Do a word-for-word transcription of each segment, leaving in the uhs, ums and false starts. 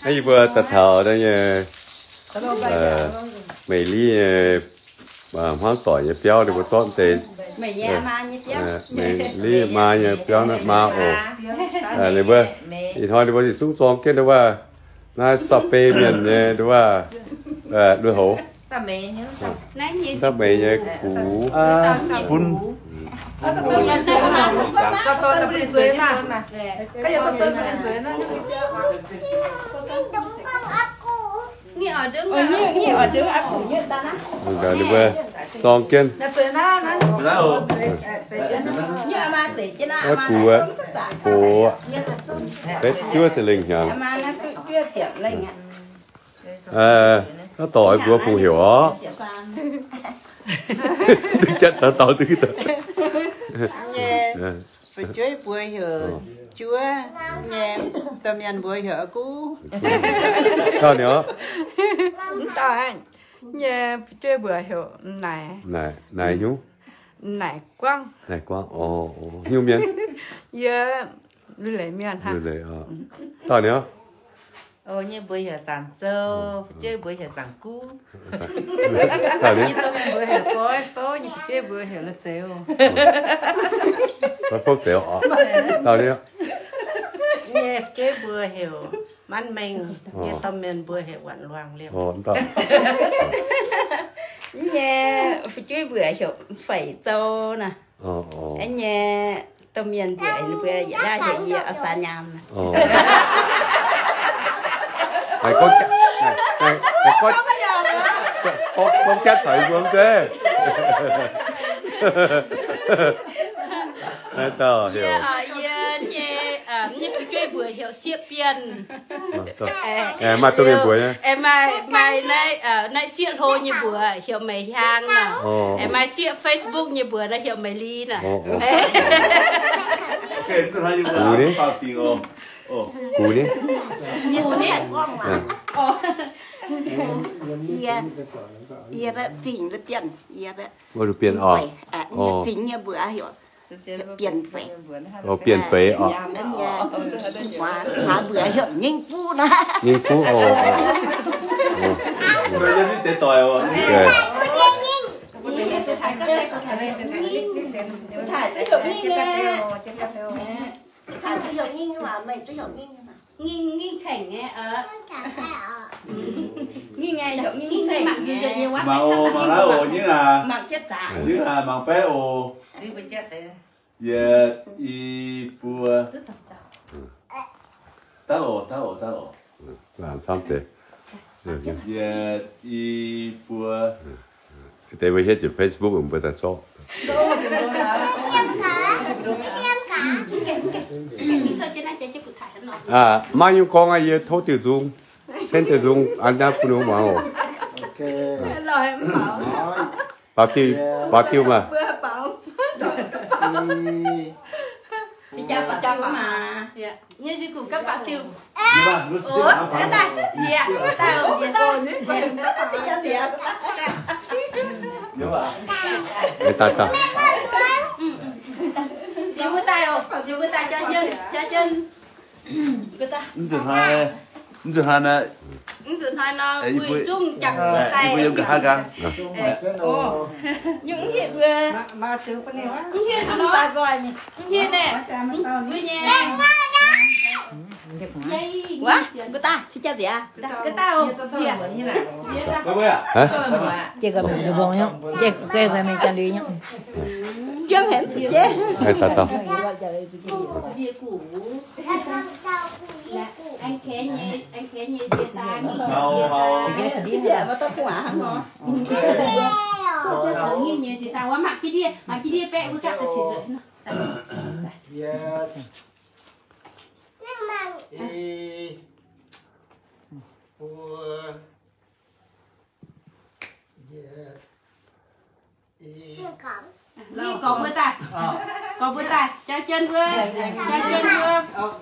hay vừa tật thở đây nhỉ mày ly mà hoang tỏi nhỉ béo thì có tóm tê mày nhà ma nhỉ mày ly ma nhỉ béo nó ma ổ à này vừa thì thôi thì vừa thì xuống xuống kia đâuว่าน่าสับเปย์เหมือนเนี่ยดูว่าเออดูโหสับเปย์เนี่ยสับเปย์เนี่ยกูอ่าปุ้นก็ตัวมันได้มาก็ตัวจะเป็นสวยมาก็ยังตัวเป็นสวยนะนี่ออเดอร์นี่นี่ออเดอร์อัพของเยอะตานะเดี๋ยวดูว่าซองกินสวยนะนะแล้วเนี่ยมาเจ๋งนะมากูอ่ะกูเป็ดชั่วจะเล่งอย่างมานะชั่วเจ็บเล่งอ่ะเออnó tội của phù hiểu đó tức chết nó tội tức chết phải chơi bùi hiểu chúa nhà tầm nhận bùi hiểu cũ sao nữa tao anh nhà chơi bùi hiểu này này này nhú này quăng này quăng ồ nhiêu miếng giờ lấy miếng ha lấy ờ sao nữa ồ như bữa giờ sản châu chơi bữa giờ sản cũ sao nữa như tôi mình bữa hiểu có số như chơi bữa hiểu là xéo có phốt xéo ờ sao nữa như chơi bữa hiểu man mình như tôi mình bữa hiểu quặn loang liền ồ tao nhà chơi bữa hiểu phải châu nè ồ ồ anh nhà tôi mình bữa bữa giờ ra chuyện gì ở xa nhàm ồ này con này này con con con chết thầy phương thế này tao hiểu như chơi bữa hiểu xếp tiền em mà tôi biết bữa nhá em mai mai này ở này xếp hồ như bữa hiểu mày hang nè em mai xếp Facebook như bữa là hiểu mày ly nè cú đi cú đi cú đi Iya, iya đó tỉnh là tiền, iya đó. Bao được tiền ờ. Ồ. Tỉnh như bữa hiểu. Tiền phế. Ồ tiền phế ờ. Mà mà bữa hiểu nhanh phu đó. Nhanh phu ồ. Bây giờ đi tới tỏi rồi. Ok. Thải sẽ hiểu nhanh nè. Thải sẽ hiểu nhanh nhưng mà mày tôi hiểu nhanh nhưng mà. Nghiêng nghiêng chảnh nghe ở nghiêng nghe hiểu nghiêng chảnh mạng gì nhiều quá mà ồ mà lá ồ như là mạng chết giả như là mạng bé ồ đi bên chết đấy yeah y bùa ta ồ ta ồ ta ồ làm xong thì yeah y bùa để bây giờ trên Facebook cũng bây giờ cho à mà những con ai giờ thấu từ dung trên từ dung anh đã phụ nữ mà ồ bao tiêu bao tiêu mà thì cha bà cha mà như gì cũng các bạn tiêu ủa cái tay gì ạ tay ở gì thì cha gì ạ để ta ta gì với tay không gì với tay cho chân cho chân cái ta ứng hai ứng hai nè ứng dụng hai nó vui chung chặt với tay vui em cả hai gan những hiện vừa mà từ con này quá những hiện nó ta rồi nhỉ những hiện nè vui nhé quá cái ta thì cha gì à cái ta không gì à hả chị có mình được không nhá chị quay về mình chăn đi nhá chưa hẹn chị chứ hay ta ta dìa củ anh khé nhé anh khé nhé dìa ta chị dìa mà tao quả hả nó nghiêng nhé chị ta quá mặc cái đi mặc cái đi vẽ với cả chỉ rồi y bùa yeah y Nghiêng có với tay có với tay cho chân vừa cho chân vừa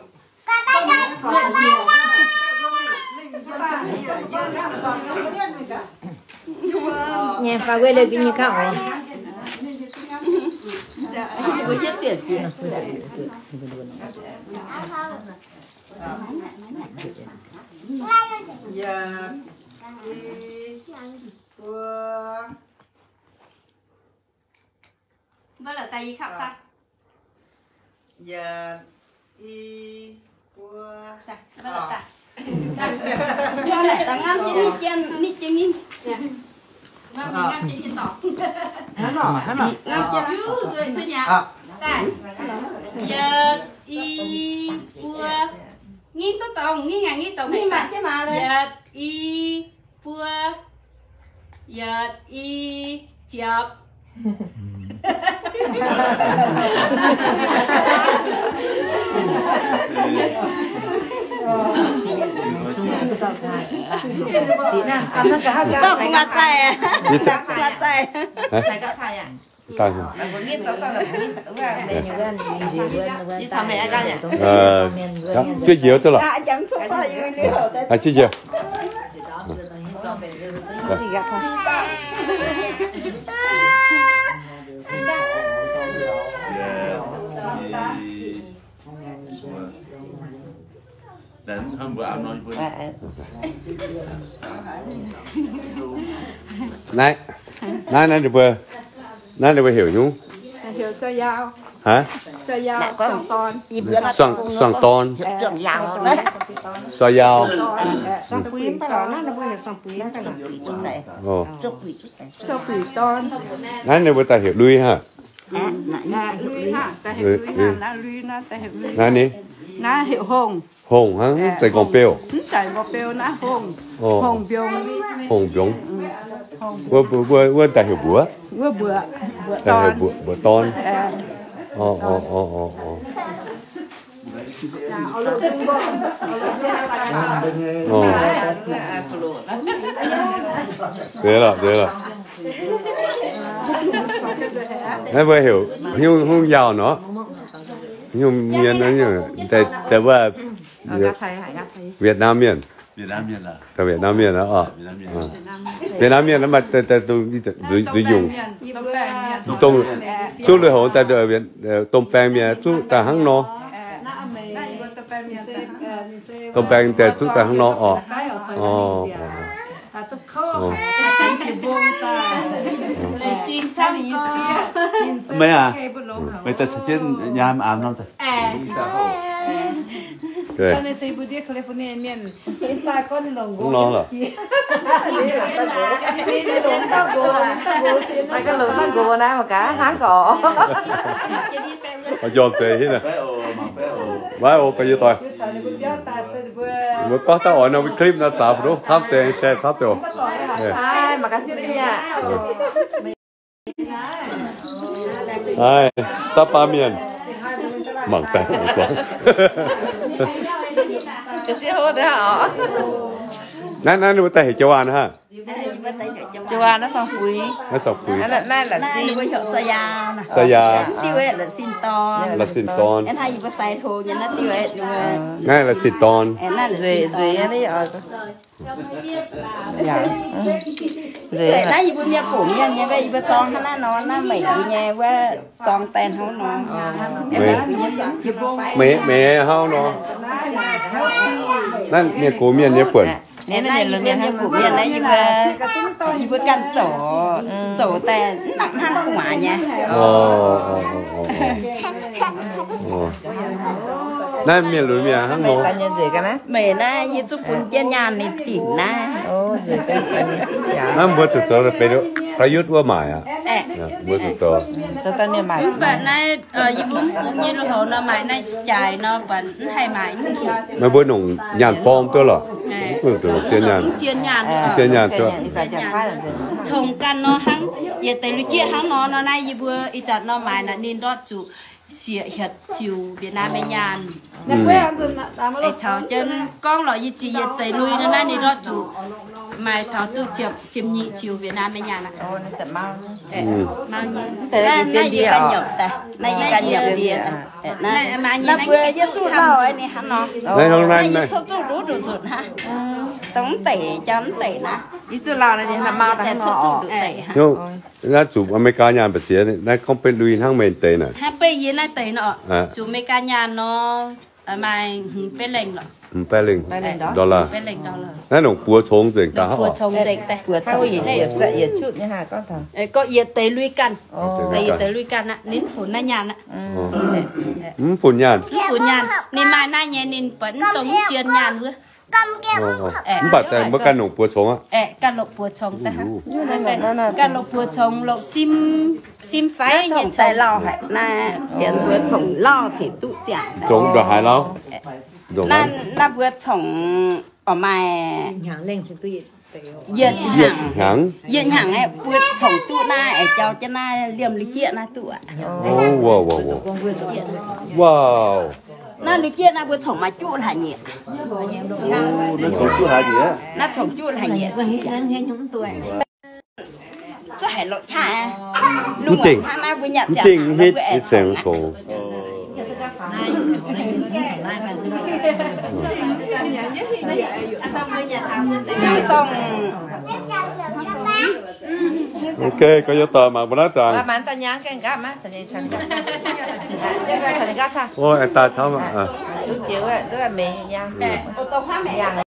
nhà pha quay lên cái như cậu với nhất chuyển tiền Mày giờ y bùa vâng là tay gì khóc ta giờ y bùa vâng là ta Nó lại ta ngắm chị đi chân, đi chân in. vâng mình ngắm trên trên tỏ Thế nào, thế nào. ngắm chân rồi thôi nhà tại giờ y bùa nghiên tốt tổng nghiên ngàn nghiên tổng Đi mà chứ mà đây. giờ y bùa giờ y chọc chị nè ăn nó cả hai Tao không mặt chạy. Tao không mặt chạy. sai các hai à tay là vừa nghiên tao tao là vừa nghiên tao là mẹ nhiều gần nhiều gần đi sao mẹ ăn gan nhỉ ờ chưa nhiều thôi là À chẳng sao sao như thế nào đây. à chưa nhiều chị gặp không đến hôm bữa ăn nói với này này này được vừa này được vừa hiểu nhung hiểu cho dao hả cho dao sòng ton xoàng xoàng ton Trộn dạo đấy. xoài dao Xong quý phải đó nó bây giờ xong quý phải là quý chút này. ồ Chút quý chút này. cho quỷ ton này được vừa ta hiểu đuôi ha là lui ha ta hiểu lui ha na lui na ta hiểu lui này nè na hiểu hồng hồng hả tại còn bèo chạy vào bèo na hồng ồ hồng biông hồng biông vừa vừa vừa vừa ta hiểu bữa vừa bữa bữa ta hiểu ton bữa bữa ton ồ ồ ồ ồ ồ ồ thế là thế là này vừa hiểu không không giàu nó nhưng miền nó nhưแต่แต่ว่า gặp thầy hãy gặp thầy Việt Nam miền Việt Nam miền là tại Việt Nam miền đó ờ Việt Nam miền Việt Nam miền nó mà tại tại tôi tôi tôi dùng tôm chút lưỡi hổ tại ở Việt tôm bèn miền chút tại hang nó tôm bèn tại chút tại hang nó ờ ờ chim chăm con mấy à mấy ta sẽ trên nhà mà ăn không ta à okay nên xây bữa tiệc California miền ta con lồng không nó là đi đi lồng tao gồ tao gồ xin nó cái lồng tao gồ na mà cả háng cỏ họ dọn tệ thế này bé ô mà bé ô vãi ô bây giờ tôi mới có tao ở nó clip nó tạo rồi tháp tệ xe tháp tệ ai mà cái gì nha ai sắp ba miền mảng tệ quá cái gì hốt đấy hả nãy nãy nó tay châu An ha châu An nó xong quý nó sọc quý nó là nay là Đi với hiệu xoay dao nè. sa ya Đi với là xin to. là xin ton Em hay với xài thô nhưng nó đi với nãy là xin ton em là rồi rồi anh ấy ở dạ rồi nó gì với nhà cổ nhà nhà vậy với con nó nó nó mày với nhà với con tên không nó em là với nhà sống chỉ vô mẹ mẹ hao nóนั่นเนี่ยกูเมียนเนี่ยเปิ่น nên là nhà nhà cổ nhà này gì với gì với căn chỗ chỗ tên nặng hăng quả nha อ๋ออ๋อนั่นเมียหรือเมียห้างโน ta nhân gì cái này mẹ na gì chụp cuốn trên nhà này tỉnh na ô gì cái phần dạ นั่นเบอร์สุดๆเลยไปดูประยุทธ์ว่าหมายอ่ะเบอร์สุด cho ta miền mày bạn này ở dưới bún cũng như nó hồ nó mày này chạy nó vẫn hay mày ๆไม่เบอร์หนุ่งยานปลอมตัวเหรอเออตัวเชียนยาน chiên nhàn เชียนยานตัว giờ chẳng phải là gì trồng căn nó hăng giờ tới lúc chia hăng nó nó này như vừa ít chặt nó mày là nên đó chủ xịa hiệt chiều Việt Nam bên nhàn để cháu chân con loại như chị giờ tới lui nó này nên đó chủ mày tháo từ chiếm chiếm nhị chiều Việt Nam bên nhàn à ô nó sẽ mau mau nhỉ thế là này trên gì đi căn ở nhập ta này gì căn nhập đi này mà nhìn là anh vừa cái với chỗ chú thăm lao ấy này hắn nó ในห้องนั้น này นะ như số chú đủ đủ rụt ha tống tẩy chấm tẩy na ý chú lao này làm mau ta tên không số chú họ đủ tẩy ha โยน่าจูบอเมริกายานไปเสียนี่นั่นเขาเป็นลุยทั้งเมนเตน่ะ ha bây giờ này tới nó À. chủ mấy cá nhà nó ở mày hứng bên lệnh rồi 八零 đô la เป็นเหล็กดอลลาร์นั่นหนูปัวชงเสียงดตาอกเขาบัวชงเจ๊กแต่ vừa Thôi chồng gì này giờ giờ chút nha ha con thằng. เอ้ก็เอียเตลุยกันไอ้เอียเตลุยกันน่ะนิ้นฝนหน้ายานน่ะอืมฝุ่นยานฝนยานนี่มาหน้าเย็นนินเปิ้นตรงเจียนยานเว้ยมันบาดแต่เมื่อกันหนูปัวชงอ่ะเอ๊ะกันหลบปัวชงแต่ฮะกันหลบปัวชงหลบซิมซิมไฟ chồng เย็นช tại ง lo hả na chuyện vừa chồng lo thì tụ chẳng จงเดือดหายแล้วจง na na vừa chồng ở mai Nhà lên cho tôi yên เหยียด hàng หาง yên hàng ấy vừa chồng tụ na ở cháu cho na liềm lý chuyện na tụ ạ โอ้ว้าวว้าว con vừa cho chuyện. ว้าว na lý chuyện na vừa chồng mà tụ là nhỉ นั่นสมชื่อหาgì á na chồng tụ là nhỉ Lên hết những tuổi. sao hay lộ cha รู้จริง na vừa nhận รู้จริงฮิตฮิตเสียงโตต้องโอเคก็จะต่อมาบนหน้าต่าง Ba bán ta nhang cái gam á, thành thành. Cái cái thành gam ha. โอ้ไอ้ตาเช้ามาอ่ะ Lúc chiều á, tức là mì nhang. ô tô hoa mẹ